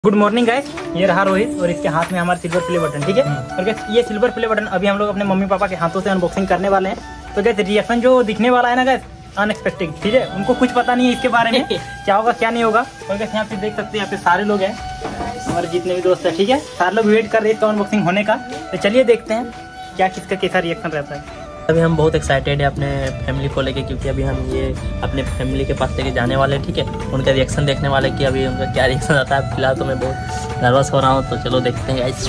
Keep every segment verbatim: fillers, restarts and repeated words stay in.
Good morning guys, ये रहा रोहित और इसके हाथ में हमारा सिल्वर प्ले बटन। ठीक है, और गाइस ये सिल्वर प्ले बटन अभी हम लोग अपने मम्मी पापा के हाथों से अनबॉक्सिंग करने वाले हैं। तो गाइस रिएक्शन जो दिखने वाला है ना गाइस, अनएक्सपेक्टेड। ठीक है, उनको कुछ पता नहीं है इसके बारे में क्या होगा क्या नहीं होगा। और गाइस यहाँ पे देख सकते हैं, यहाँ पे सारे लोग हैं, हमारे जितने भी दोस्त हैं। ठीक है, सारे लोग वेट कर रहे हैं इसका अनबॉक्सिंग होने का। तो चलिए देखते हैं क्या किसका कैसा रिएक्शन रहता है। अभी हम बहुत एक्साइटेड है अपने फैमिली को लेके, क्योंकि अभी हम ये अपने फैमिली के पास लेके जाने वाले हैं। ठीक है, उनका रिएक्शन देखने वाले कि अभी उनका क्या रिएक्शन आता है। फिलहाल तो मैं बहुत नर्वस हो रहा हूँ, तो चलो देखते हैं गाइस।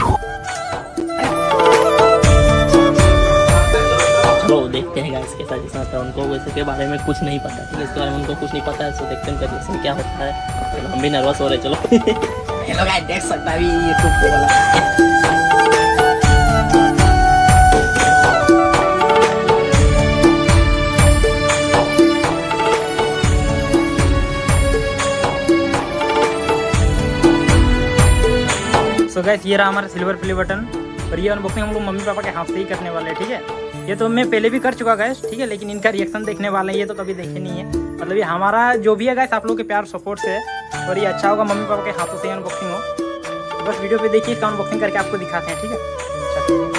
चलो देखते हैं गाइस कैसा रिएक्शन आता है। उनको वैसे के बारे में कुछ नहीं पता, ठीक है, इसके बारे में उनको कुछ नहीं पता है। तो देखते हैं उनका रिएक्शन क्या होता है। चलो हम भी नर्वस हो रहे, चलो। हेलो गाइस, देख सकता है यूट्यूब पे वाला। सो गाइस ये रहा हमारा सिल्वर प्ले बटन, और ये अनबॉक्सिंग हम लोग मम्मी पापा के हाथ से ही करने वाले हैं। ठीक है, ये तो मैं पहले भी कर चुका गाइस। ठीक है, लेकिन इनका रिएक्शन देखने वाले हैं, ये तो कभी देखे नहीं है। मतलब ये हमारा जो भी है गाइस, आप लोग के प्यार सपोर्ट से है, और ये अच्छा होगा मम्मी पापा के हाथों से अनबॉक्सिंग हो। तो बस वीडियो पे देखिए, इसका अनबॉक्सिंग करके आपको दिखाते हैं। ठीक है,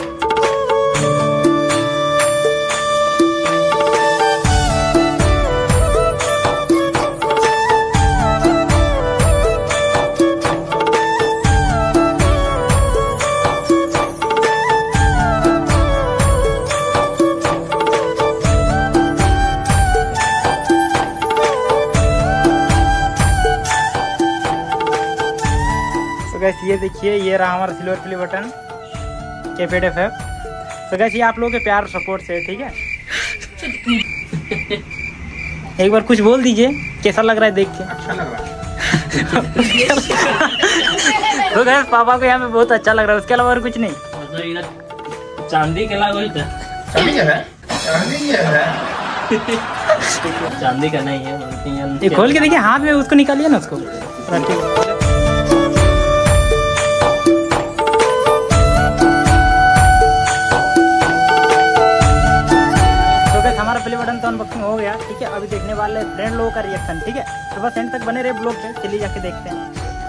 गैस ये देखिए, ये रहा हमारा सिल्वर प्ले बटन कैपेड एफ एफ। तो गैस ये आप लोगों के प्यार सपोर्ट से, ठीक है। एक बार कुछ बोल दीजिए, कैसा लग रहा है देख के? अच्छा लग रहा है। तो गैस पापा को यहाँ पे बहुत अच्छा लग रहा है, उसके अलावा और कुछ नहीं। चांदी के लाभ चांदी का है, चांदी का है, चांदी का नहीं है। ये खोल के देखिए, हाथ में उसको निकालिए ना उसको। हमारा प्ले बटन तो अनबॉक्सिंग हो गया। ठीक है, अभी देखने वाले फ्रेंड लोगों का रिएक्शन। ठीक है, तो बस एंड तक बने रहे ब्लॉग पे, चलिए जाके देखते हैं।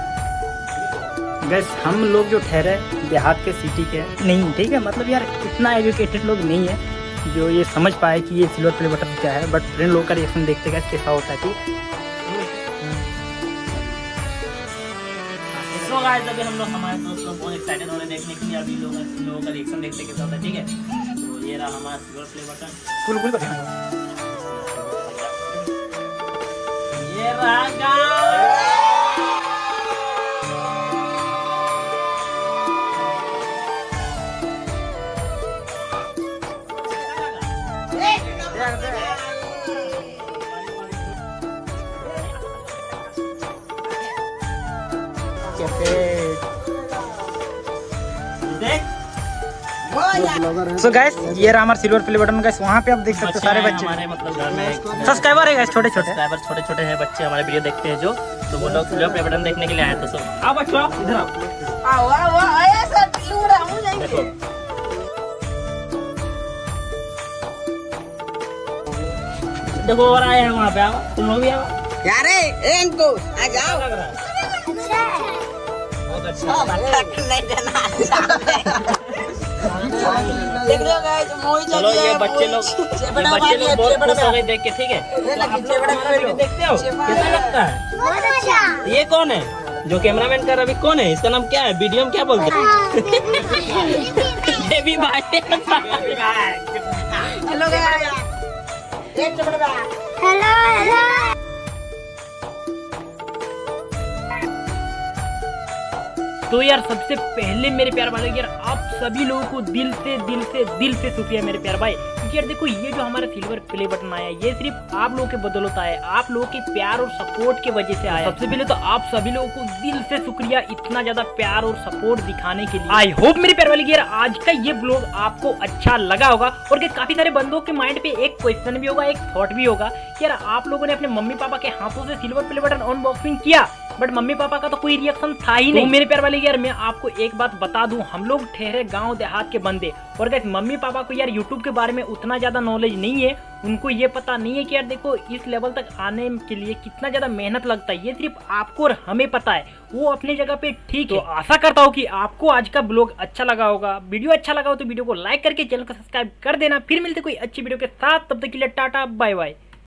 गैस हम लोग जो ठहरे देहात के सिटी के नहीं, ठीक है, मतलब यार इतना एजुकेटेड लोग नहीं है जो ये समझ पाए कि ये सिल्वर प्ले बटन क्या है। बट फ्रेंड लोगों का रिएक्शन देखते गए कैसा होता है। ठीक तो गाइस अभी हम लोग हमारे दोस्त लोग बहुत एक्साइटेड हो रहे हैं देखने के लिए। अभी लोग लोगों का रिएक्शन देखते कैसा होता है। ठीक है, तो ये रहा हमारा सिल्वर प्ले बटन। कुल कुल बताएंगे ये रहा गाइस। सो गाइस ये रहा हमारा सिल्वर प्ले बटन। गाइस वहाँ पे आप देख सकते हो सारे बच्चे, हमारे मतलब घर में सब्सक्राइबर है गाइस, छोटे छोटे सब्सक्राइबर छोटे छोटे हैं बच्चे, हमारे वीडियो देखते हैं जो, तो वो लोग सिल्वर प्ले बटन देखने के लिए आए। तो सब आओ बच्चों, इधर आओ। आओ आओ आओ, ऐसा लूड़ा हूं नहीं। देखो और आए हैं वहाँ पे, आओ तुम लोग भी आओ। यार ए इनको आ जाओ। लग रहा है बहुत अच्छा। नहीं देना देख लो गाइस, मोई चलो ये बच्चे लोग ये बच्चे लोग बहुत खुश हो गए देख के। ठीक है, तो आप लोग हमारा वीडियो देखते हो, कैसा लगता है? बहुत अच्छा। ये कौन है जो कैमरामैन कर रवि, कौन है? इसका नाम क्या है? वीडियो में क्या बोलते हैं? बेबी भाई। Hello guys, hello hello. तो यार सबसे पहले मेरे प्यार भाई, यार आप सभी लोगों को दिल से दिल से दिल से शुक्रिया मेरे प्यार भाई। क्योंकि यार देखो, ये जो हमारा सिल्वर प्ले बटन आया, ये सिर्फ आप लोगों के बदौलत आया, आप लोगों के प्यार और सपोर्ट के वजह से आया। सबसे पहले तो आप सभी लोगों को दिल से शुक्रिया, इतना ज्यादा प्यार और सपोर्ट दिखाने के लिए। आई होप मेरे प्यार वाले यार आज का ये ब्लॉग आपको अच्छा लगा होगा, और काफी सारे बंदों के माइंड पे एक क्वेश्चन भी होगा, एक थॉट भी होगा कि यार आप लोगों ने अपने मम्मी पापा के हाथों से सिल्वर प्ले बटन अनबॉक्सिंग किया, बट मम्मी पापा का तो कोई रिएक्शन था ही नहीं। तो मेरे प्यार वाले यार मैं आपको एक बात बता दूं, हम लोग ठहरे गांव देहात के बंदे, और गाइस मम्मी पापा को यार यूट्यूब के बारे में उतना ज़्यादा नॉलेज नहीं है। उनको ये पता नहीं है कि यार देखो इस लेवल तक आने के लिए कितना ज़्यादा मेहनत लगता है, ये सिर्फ आपको और हमें पता है। वो अपनी जगह पे ठीक है। तो आशा करता हूँ कि आपको आज का ब्लॉग अच्छा लगा होगा। वीडियो अच्छा लगा हो तो वीडियो को लाइक करके चैनल को सब्सक्राइब कर देना। फिर मिलते कोई अच्छी वीडियो के साथ, तब तक के लिए टाटा बाय बाय।